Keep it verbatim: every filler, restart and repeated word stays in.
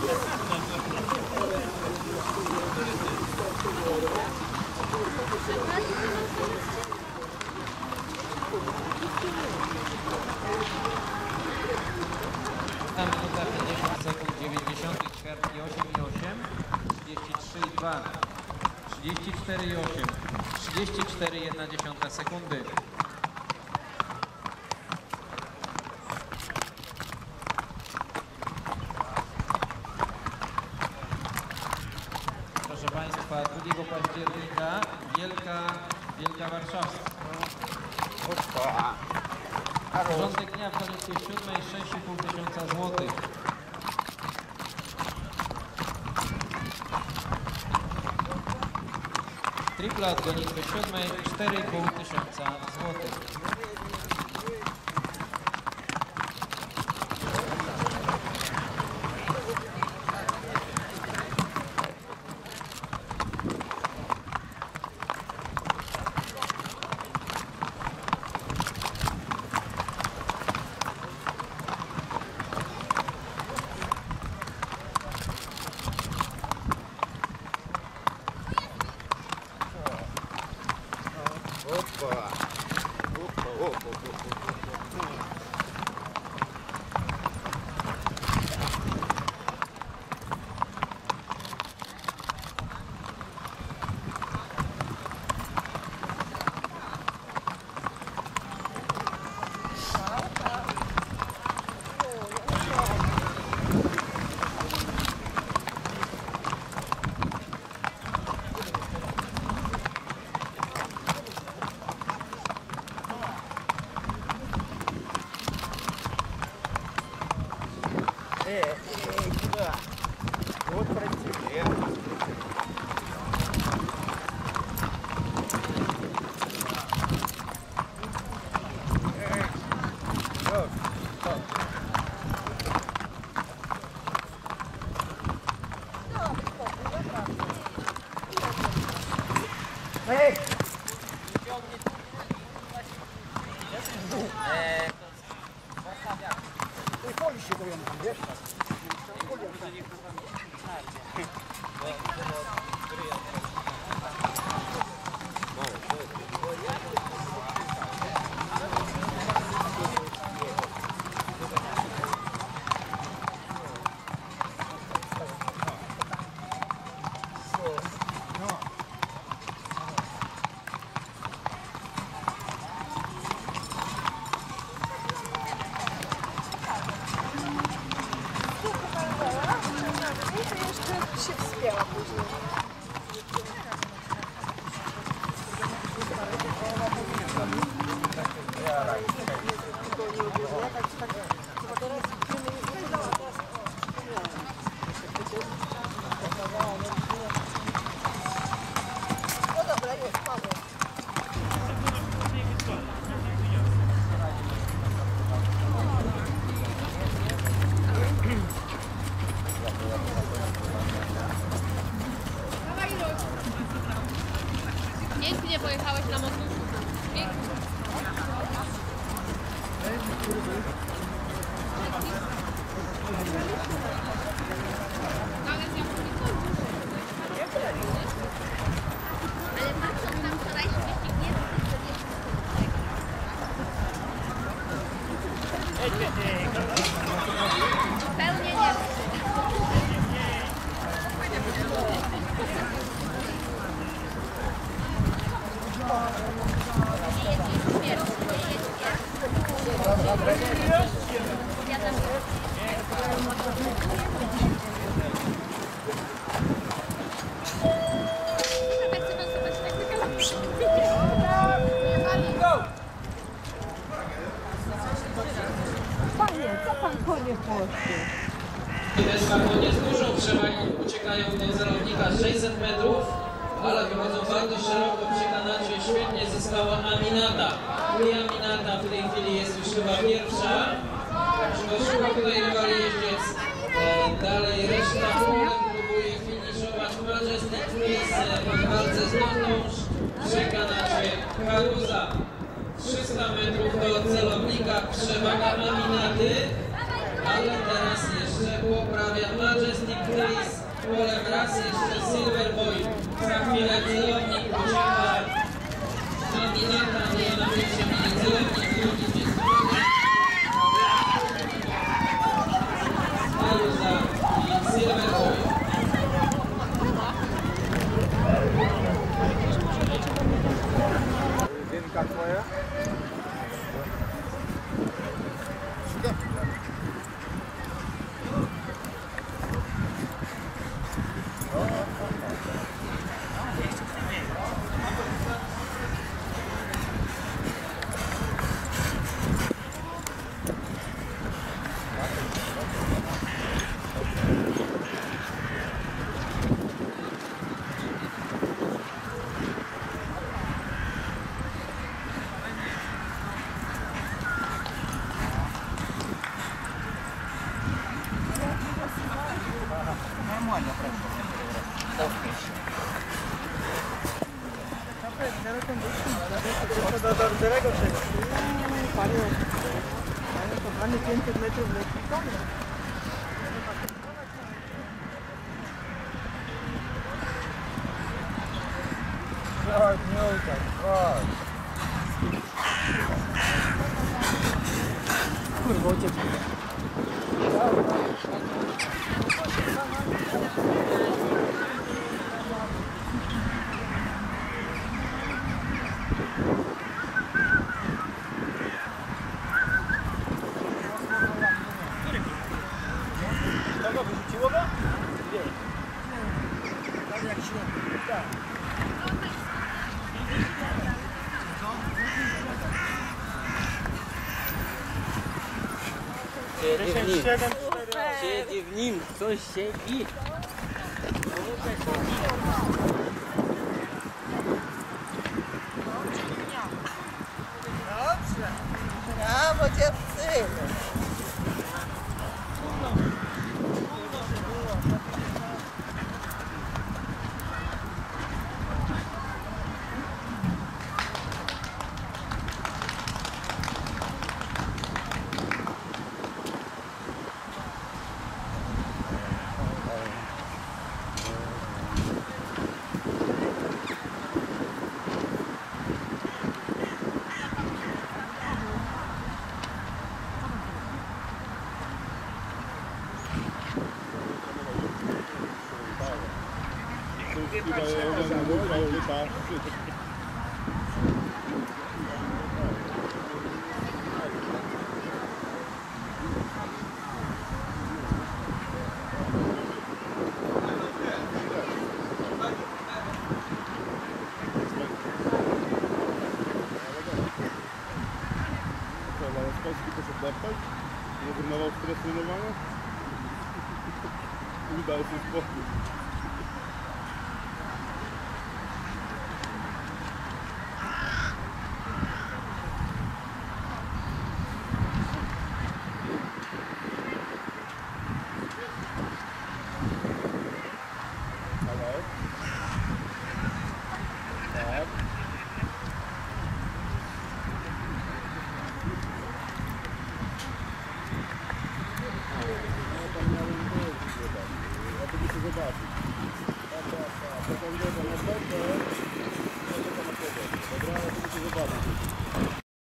Tam minuta pięćdziesiąt sekund, dziewięćdziesiąt, ćwiartki osiem i osiem, trzydzieści trzy i dwa, trzydzieści cztery i osiem, trzydzieści cztery i jedna dziesiąta sekundy. Proszę Państwa, drugiego października Wielka, Wielka Warszawska. Porządek dnia w Gonitwie siódmej, sześć i pół tysiąca złotych. Tripla od Gonitwy siódmej, cztery i pół tysiąca złotych. Opa! Opa, opa, opa, opa. Э, э, сюда. Вот против. Эй! Ты помнишь, что я не видишь? Się wspięła później. No dobra, jest, mamy. Pięknie pojechałeś na motorze. Pięknie. Ale patrząc na wczorajszy wyścig, nie wiem, pełnie nie wiem. Panie, co pan konie chłości? Deska konie z dużą przewagą uciekają do celownika sześćset metrów, ale wychodzą bardzo szeroko przy kanacie. Świetnie zyskała Aminata. Julia Aminata w tej chwili jest już chyba pierwsza. Przygotowała tutaj rywali jeździec. E, dalej reszta próbuje finiszować. Majestic Face w walce z Notąż przy kanacie Karuza. trzysta metrów do celownika, przewaga Aminaty, ale teraz jeszcze Także poprawia Majestic Breeze, polem raz jeszcze Silver Boy. Za chwilę celownik ucieka kandydata, nie na pierwszym mieli celownik, celownik jest drugi. Maluza i Silver Boy. Jedynka twoja? Нормально прошло. Do, do którego czego? Panie, panie, kochany, pięćset metrów leci. Chodź, nie uciekaj, chodź. Kurwa, uciekaj. Kogo wyrzuciło go? Nie. Tak jak śnieg. Tak. Siedzi w nim, siedzi w nim, coś siedzi. Dobrze. Brawo dziewczyny. Polski poszedł deptać, nie trenował stres trenowania i dał sobie spokój.